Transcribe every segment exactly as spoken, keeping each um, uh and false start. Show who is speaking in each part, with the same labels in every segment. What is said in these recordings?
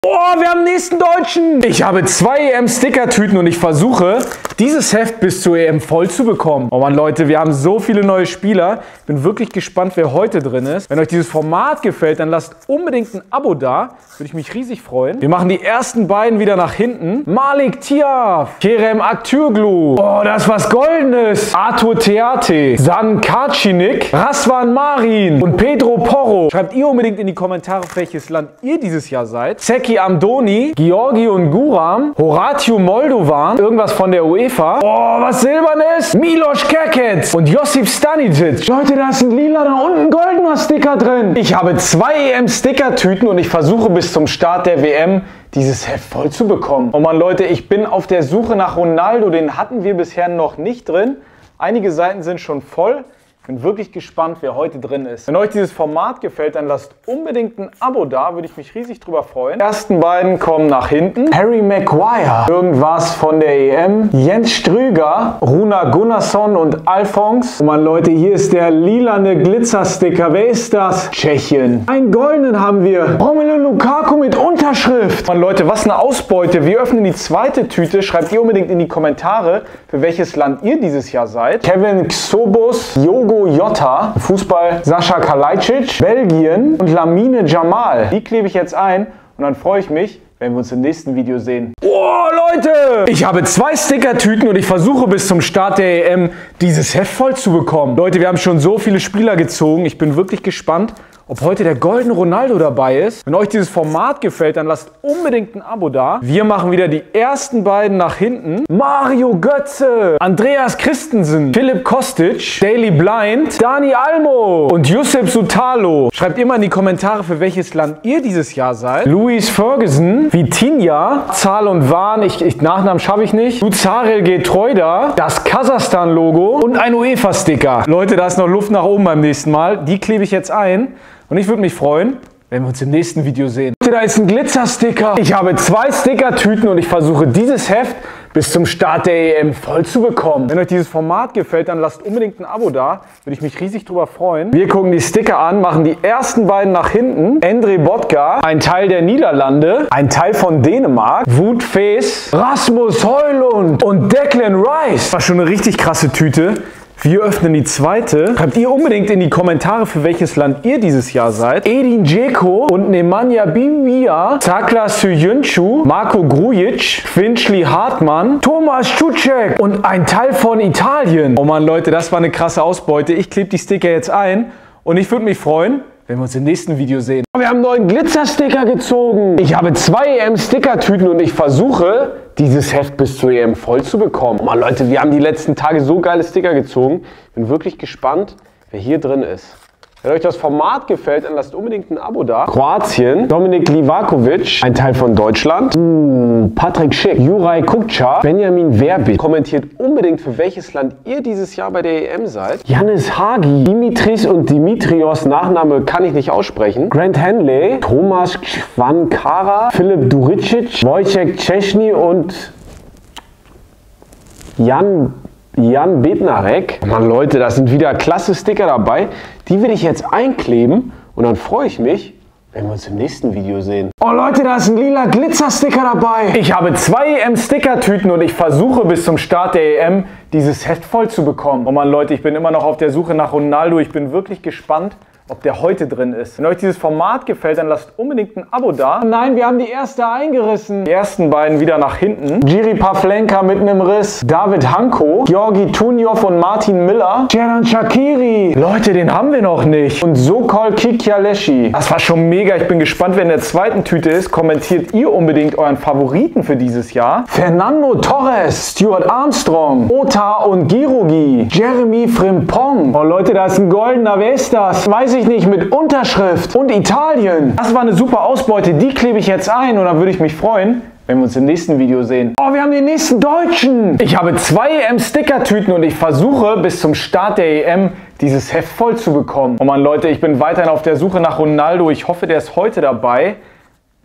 Speaker 1: Oh, wir haben den nächsten Deutschen. Ich habe zwei E M-Sticker-Tüten und ich versuche, dieses Heft bis zur E M voll zu bekommen. Oh Mann, Leute, wir haben so viele neue Spieler. Ich bin wirklich gespannt, wer heute drin ist. Wenn euch dieses Format gefällt, dann lasst unbedingt ein Abo da. Würde ich mich riesig freuen. Wir machen die ersten beiden wieder nach hinten. Malik Tiaf, Kerem Aktürklu. Oh, das ist was Goldenes. Arthur Theate, San Kacinik, Razvan Marin und Pedro Porro. Schreibt ihr unbedingt in die Kommentare, welches Land ihr dieses Jahr seid. Zeki Amdoni, Georgi und Guram, Horatio Moldovan, irgendwas von der UEFA. Oh, was Silbernes. Milos Kerkez und Josip Stanisic. Leute, da ist ein lila, da unten ein goldener Sticker drin. Ich habe zwei E M-Sticker-Tüten und ich versuche bis zum Start der W M dieses Heft voll zu bekommen. Oh Mann, Leute, ich bin auf der Suche nach Ronaldo. Den hatten wir bisher noch nicht drin. Einige Seiten sind schon voll. Ich bin wirklich gespannt, wer heute drin ist. Wenn euch dieses Format gefällt, dann lasst unbedingt ein Abo da, würde ich mich riesig drüber freuen. Die ersten beiden kommen nach hinten. Harry Maguire, irgendwas von der E M. Jens Strüger, Runa Gunnarsson und Alphonse. Oh Mann, Leute, hier ist der lilane Glitzersticker. Wer ist das? Tschechien. Einen goldenen haben wir. Romelu Lukaku mit Unterschrift. Oh Mann, Leute, was eine Ausbeute. Wir öffnen die zweite Tüte. Schreibt ihr unbedingt in die Kommentare, für welches Land ihr dieses Jahr seid. Kevin Xobos, Jogo Jota, Fußball Sascha Kalajdzic, Belgien und Lamine Jamal. Die klebe ich jetzt ein und dann freue ich mich, wenn wir uns im nächsten Video sehen. Oh, Leute! Ich habe zwei Sticker-Tüten und ich versuche bis zum Start der E M dieses Heft voll zu bekommen. Leute, wir haben schon so viele Spieler gezogen. Ich bin wirklich gespannt, ob heute der goldene Ronaldo dabei ist. Wenn euch dieses Format gefällt, dann lasst unbedingt ein Abo da. Wir machen wieder die ersten beiden nach hinten. Mario Götze, Andreas Christensen, Philipp Kostic, Daily Blind, Dani Almo und Yusuf Sutalo. Schreibt immer in die Kommentare, für welches Land ihr dieses Jahr seid. Louis Ferguson, Vitinha, Zahl und Wahn, ich, ich, Nachnamen schaffe ich nicht. Luzarel Getreuda, das Kasachstan-Logo und ein UEFA-Sticker. Leute, da ist noch Luft nach oben beim nächsten Mal. Die klebe ich jetzt ein. Und ich würde mich freuen, wenn wir uns im nächsten Video sehen. Da ist ein Glitzersticker. Ich habe zwei Sticker-Tüten und ich versuche dieses Heft bis zum Start der E M voll zu bekommen. Wenn euch dieses Format gefällt, dann lasst unbedingt ein Abo da. Würde ich mich riesig drüber freuen. Wir gucken die Sticker an, machen die ersten beiden nach hinten. Endre Bodka, ein Teil der Niederlande, ein Teil von Dänemark, Wout Faes, Rasmus Højlund und Declan Rice. Das war schon eine richtig krasse Tüte. Wir öffnen die zweite. Schreibt ihr unbedingt in die Kommentare, für welches Land ihr dieses Jahr seid. Edin Dzeko und Nemanja Bibia, Takla Söyüncü, Marco Grujic, Finchley Hartmann, Thomas Czuczek und ein Teil von Italien. Oh Mann, Leute, das war eine krasse Ausbeute. Ich klebe die Sticker jetzt ein und ich würde mich freuen, wenn wir uns im nächsten Video sehen. Wir haben einen neuen Glitzersticker gezogen. Ich habe zwei E M-Sticker-Tüten und ich versuche, dieses Heft bis zur E M voll zu bekommen. Oh Mann, Leute, wir haben die letzten Tage so geile Sticker gezogen. Bin wirklich gespannt, wer hier drin ist. Wenn euch das Format gefällt, dann lasst unbedingt ein Abo da. Kroatien, Dominik Livakovic, ein Teil von Deutschland. Uh, Patrick Schick, Juraj Kukča, Benjamin Verbic. Kommentiert unbedingt, für welches Land ihr dieses Jahr bei der E M seid. Yannis Hagi, Dimitris und Dimitrios, Nachname kann ich nicht aussprechen. Grant Henley, Thomas Schwankara, Philipp Duricic, Wojciech Szczesny und Jan Jan Bednarek. Oh Mann, Leute, da sind wieder klasse Sticker dabei. Die will ich jetzt einkleben und dann freue ich mich, wenn wir uns im nächsten Video sehen. Oh Leute, da ist ein lila Glitzersticker dabei. Ich habe zwei E M-Sticker-Tüten und ich versuche bis zum Start der E M dieses Heft voll zu bekommen. Oh Mann, Leute, ich bin immer noch auf der Suche nach Ronaldo. Ich bin wirklich gespannt, ob der heute drin ist. Wenn euch dieses Format gefällt, dann lasst unbedingt ein Abo da. Nein, wir haben die erste eingerissen. Die ersten beiden wieder nach hinten. Jiri Pavlenka mit einem Riss. David Hanko, Georgi Tunjov und Martin Miller. Xherdan Shaqiri. Leute, den haben wir noch nicht. Und Sokol Kikyaleshi. Das war schon mega. Ich bin gespannt, wer in der zweiten Tüte ist. Kommentiert ihr unbedingt euren Favoriten für dieses Jahr. Fernando Torres, Stuart Armstrong, Ota und Girogi. Jeremy Frimpong. Oh Leute, da ist ein goldener. Wer ist das? Weiß ich nicht, mit Unterschrift und Italien. Das war eine super Ausbeute, die klebe ich jetzt ein und dann würde ich mich freuen, wenn wir uns im nächsten Video sehen. Oh, wir haben den nächsten Deutschen. Ich habe zwei E M-Sticker-Tüten und ich versuche bis zum Start der E M dieses Heft voll zu bekommen. Oh Mann, Leute, ich bin weiterhin auf der Suche nach Ronaldo. Ich hoffe, der ist heute dabei.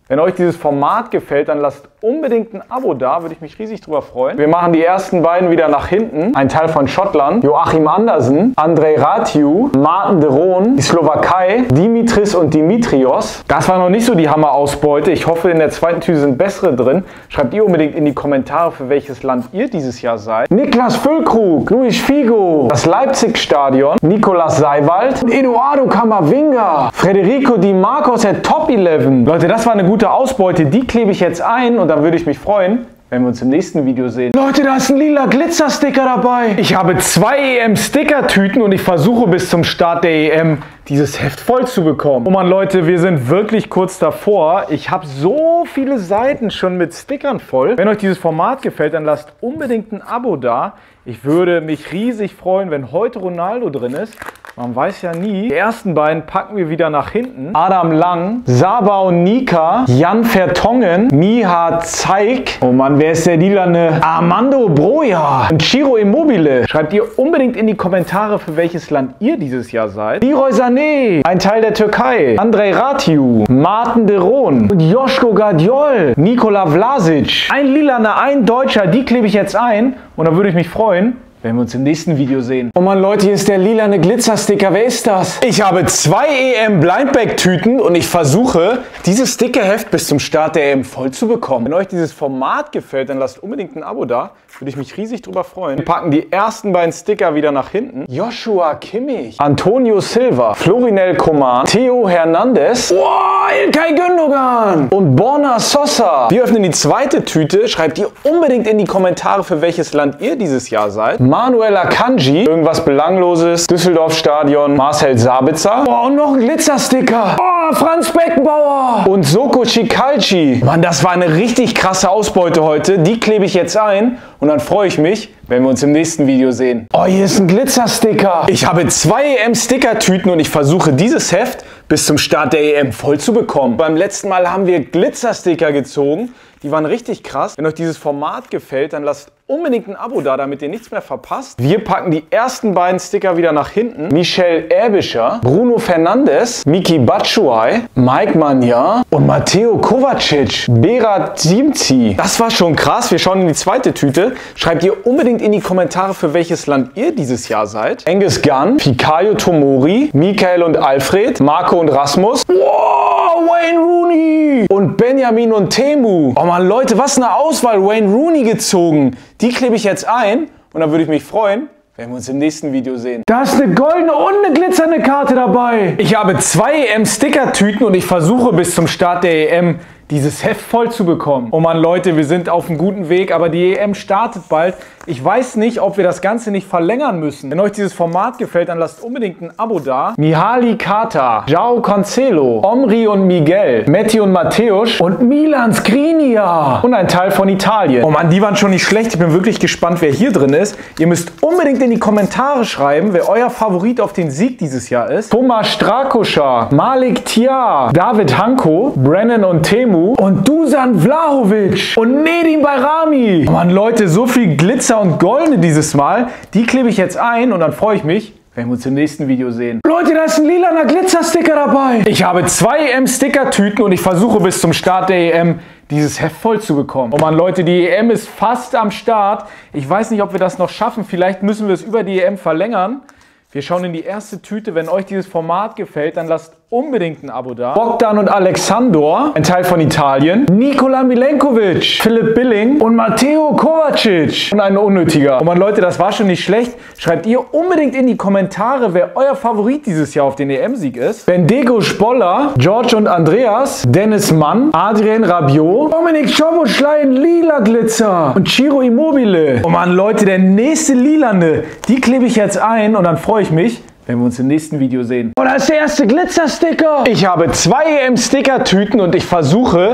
Speaker 1: Wenn euch dieses Format gefällt, dann lasst unbedingt ein Abo da, würde ich mich riesig drüber freuen. Wir machen die ersten beiden wieder nach hinten. Ein Teil von Schottland, Joachim Andersen, Andrej Ratiu, Martin de Roon, die Slowakei, Dimitris und Dimitrios. Das war noch nicht so die Hammer-Ausbeute. Ich hoffe, in der zweiten Tüte sind bessere drin. Schreibt ihr unbedingt in die Kommentare, für welches Land ihr dieses Jahr seid. Niklas Füllkrug, Luis Figo, das Leipzig-Stadion, Nicolas Seiwald, Eduardo Camavinga, Federico Di Marcos, der Top elf. Leute, das war eine gute Ausbeute. Die klebe ich jetzt ein und dann würde ich mich freuen, wenn wir uns im nächsten Video sehen. Leute, da ist ein lila Glitzer-Sticker dabei. Ich habe zwei E M-Sticker-Tüten und ich versuche bis zum Start der E M dieses Heft voll zu bekommen. Oh Mann, Leute, wir sind wirklich kurz davor. Ich habe so viele Seiten schon mit Stickern voll. Wenn euch dieses Format gefällt, dann lasst unbedingt ein Abo da. Ich würde mich riesig freuen, wenn heute Ronaldo drin ist. Man weiß ja nie. Die ersten beiden packen wir wieder nach hinten. Adam Lang, Saba und Nika, Jan Vertongen, Miha Zeig. Oh Mann, wer ist der lilane? Armando Broja und Ciro Immobile. Schreibt ihr unbedingt in die Kommentare, für welches Land ihr dieses Jahr seid. Leroy Sané, ein Teil der Türkei. Andrej Ratiu, Martin de Roon und Joško Gvardiol, Nikola Vlasic. Ein lilaner, ein Deutscher, die klebe ich jetzt ein und dann würde ich mich freuen, wenn wir uns im nächsten Video sehen. Oh Mann, Leute, hier ist der lilane Glitzersticker. Wer ist das? Ich habe zwei E M-Blindbag-Tüten und ich versuche, dieses Stickerheft bis zum Start der E M voll zu bekommen. Wenn euch dieses Format gefällt, dann lasst unbedingt ein Abo da. Würde ich mich riesig drüber freuen. Wir packen die ersten beiden Sticker wieder nach hinten. Joshua Kimmich, Antonio Silva, Florinel Coman, Theo Hernandez, oh, Ilkay Gündogan und Borna Sosa. Wir öffnen die zweite Tüte. Schreibt ihr unbedingt in die Kommentare, für welches Land ihr dieses Jahr seid. Manuel Akanji, irgendwas Belangloses, Düsseldorf Stadion, Marcel Sabitzer. Oh, und noch ein Glitzersticker. Oh, Franz Beckenbauer und Soko Chicalci. Mann, das war eine richtig krasse Ausbeute heute. Die klebe ich jetzt ein und dann freue ich mich, wenn wir uns im nächsten Video sehen. Oh, hier ist ein Glitzersticker. Ich habe zwei E M-Sticker-Tüten und ich versuche, dieses Heft bis zum Start der E M voll zu bekommen. Beim letzten Mal haben wir Glitzersticker gezogen. Die waren richtig krass. Wenn euch dieses Format gefällt, dann lasst unbedingt ein Abo da, damit ihr nichts mehr verpasst. Wir packen die ersten beiden Sticker wieder nach hinten. Michel Erbischer, Bruno Fernandes, Miki Batshuayi, Mike Maignan und Mateo Kovacic, Berat Simci. Das war schon krass. Wir schauen in die zweite Tüte. Schreibt ihr unbedingt in die Kommentare, für welches Land ihr dieses Jahr seid. Angus Gunn, Fikayo Tomori, Michael und Alfred, Marco und Rasmus. Wow, Wayne Rooney und Benjamin und Temu. Oh Mann, Leute, was eine Auswahl. Wayne Rooney gezogen. Die klebe ich jetzt ein und dann würde ich mich freuen, wenn wir uns im nächsten Video sehen. Da ist eine goldene und eine glitzernde Karte dabei. Ich habe zwei E M-Sticker-Tüten und ich versuche bis zum Start der E M dieses Heft voll zu bekommen. Oh Mann, Leute, wir sind auf einem guten Weg, aber die E M startet bald. Ich weiß nicht, ob wir das Ganze nicht verlängern müssen. Wenn euch dieses Format gefällt, dann lasst unbedingt ein Abo da. Mihaly Kata, João Cancelo, Omri und Miguel, Metti und Mateusz und Milan Skriniar und ein Teil von Italien. Oh Mann, die waren schon nicht schlecht. Ich bin wirklich gespannt, wer hier drin ist. Ihr müsst unbedingt in die Kommentare schreiben, wer euer Favorit auf den Sieg dieses Jahr ist. Thomas Strakoscha, Malik Tiar, David Hanko, Brennan und Temu und Dusan Vlahovic und Nedim Bayrami. Oh Mann, Leute, so viel Glitzer und Goldene dieses Mal. Die klebe ich jetzt ein und dann freue ich mich, wenn wir uns im nächsten Video sehen. Leute, da ist ein lilaner Glitzersticker dabei. Ich habe zwei E M-Sticker-Tüten und ich versuche bis zum Start der E M dieses Heft voll zu bekommen. Oh Mann, Leute, die E M ist fast am Start. Ich weiß nicht, ob wir das noch schaffen. Vielleicht müssen wir es über die E M verlängern. Wir schauen in die erste Tüte. Wenn euch dieses Format gefällt, dann lasst unbedingt ein Abo da. Bogdan und Alexandor, ein Teil von Italien. Nikola Milenkovic, Philipp Billing und Mateo Kovacic. Und ein unnötiger. Oh Mann, Leute, das war schon nicht schlecht. Schreibt ihr unbedingt in die Kommentare, wer euer Favorit dieses Jahr auf den E M-Sieg ist. Bendego Spoller, George und Andreas, Dennis Mann, Adrien Rabiot, Dominik Szoboszlai in lila Glitzer und Ciro Immobile. Oh Mann, Leute, der nächste Lilane, die klebe ich jetzt ein und dann freue ich mich, wenn wir uns im nächsten Video sehen. Oh, da ist der erste Glitzersticker. Ich habe zwei E M-Sticker-Tüten und ich versuche,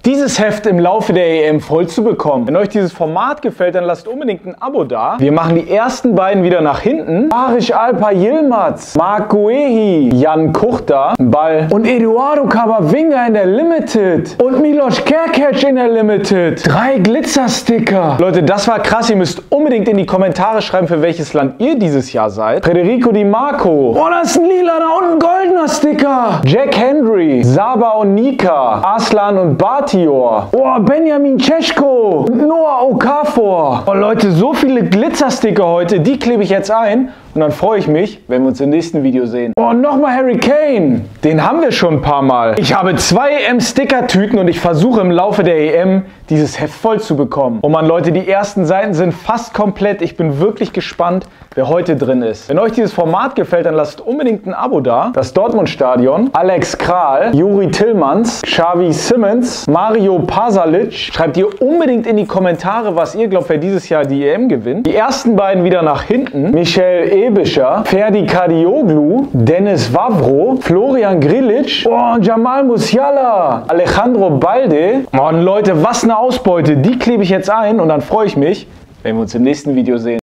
Speaker 1: dieses Heft im Laufe der E M voll zu bekommen. Wenn euch dieses Format gefällt, dann lasst unbedingt ein Abo da. Wir machen die ersten beiden wieder nach hinten. Barisch Alper Yilmaz, Marc Guehi, Jan Kuchta, Ball und Eduardo Camavinga in der Limited und Milos Kerkec in der Limited. Drei Glitzersticker. Leute, das war krass. Ihr müsst unbedingt in die Kommentare schreiben, für welches Land ihr dieses Jahr seid. Federico Di Marco. Oh, das ist ein lila, da unten ein goldener Sticker. Jack Hendry, Saba und Nika, Aslan und Batior. Oh, Benjamin Cesko und Noah Okafor. Oh Leute, so viele Glitzersticker heute, die klebe ich jetzt ein. Und dann freue ich mich, wenn wir uns im nächsten Video sehen. Oh, nochmal Harry Kane. Den haben wir schon ein paar Mal. Ich habe zwei E M-Sticker-Tüten und ich versuche im Laufe der E M dieses Heft voll zu bekommen. Oh man, Leute, die ersten Seiten sind fast komplett. Ich bin wirklich gespannt, wer heute drin ist. Wenn euch dieses Format gefällt, dann lasst unbedingt ein Abo da. Das Dortmund-Stadion, Alex Kral, Juri Tillmans, Xavi Simmons, Mario Pasalic. Schreibt ihr unbedingt in die Kommentare, was ihr glaubt, wer dieses Jahr die E M gewinnt. Die ersten beiden wieder nach hinten. Michel Ebischer, Ferdi Kadioglu, Dennis Wawro, Florian Grilic oh, und Jamal Musiala, Alejandro Balde. Oh, und Leute, was eine Ausbeute. Die klebe ich jetzt ein und dann freue ich mich, wenn wir uns im nächsten Video sehen.